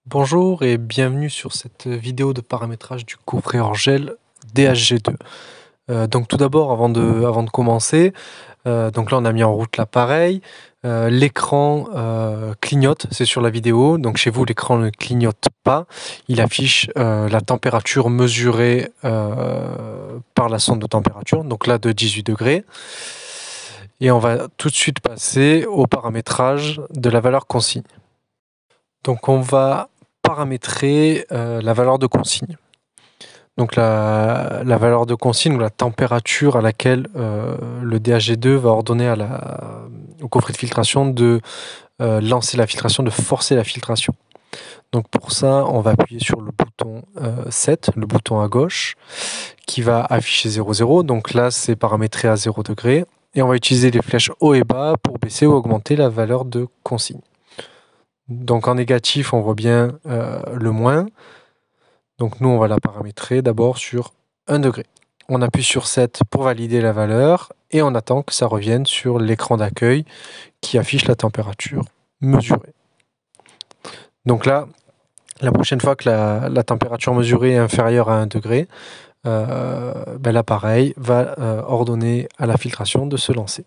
Bonjour et bienvenue sur cette vidéo de paramétrage du coffret hors gel DHG2. Donc tout d'abord, avant de commencer, donc là on a mis en route l'appareil. L'écran clignote, c'est sur la vidéo. Donc chez vous, l'écran ne clignote pas. Il affiche la température mesurée par la sonde de température, donc là de 18 degrés. Et on va tout de suite passer au paramétrage de la valeur consigne. Donc on va paramétrer la valeur de consigne. Donc la valeur de consigne ou la température à laquelle le DHG2 va ordonner au coffret de filtration de lancer la filtration, de forcer la filtration. Donc pour ça, on va appuyer sur le bouton 7, le bouton à gauche, qui va afficher 0,0. Donc là, c'est paramétré à 0 degré. Et on va utiliser les flèches haut et bas pour baisser ou augmenter la valeur de consigne. Donc en négatif, on voit bien le moins. Donc nous, on va la paramétrer d'abord sur 1 degré. On appuie sur 7 pour valider la valeur et on attend que ça revienne sur l'écran d'accueil qui affiche la température mesurée. Donc là, la prochaine fois que la température mesurée est inférieure à 1 degré, l'appareil va ordonner à la filtration de se lancer.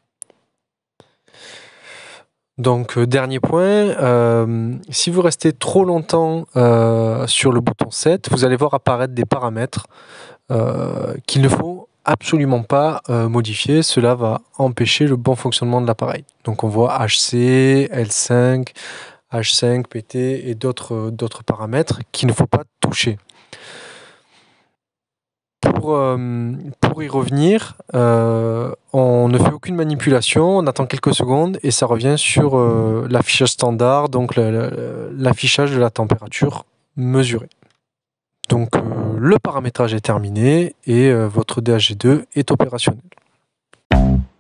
Donc dernier point, si vous restez trop longtemps sur le bouton 7, vous allez voir apparaître des paramètres qu'il ne faut absolument pas modifier. Cela va empêcher le bon fonctionnement de l'appareil. Donc on voit HC, L5, H5, PT et d'autres paramètres qu'il ne faut pas toucher. Pour y revenir, on ne fait aucune manipulation, on attend quelques secondes et ça revient sur l'affichage standard, donc l'affichage de la température mesurée. Donc le paramétrage est terminé et votre DHG2 est opérationnel.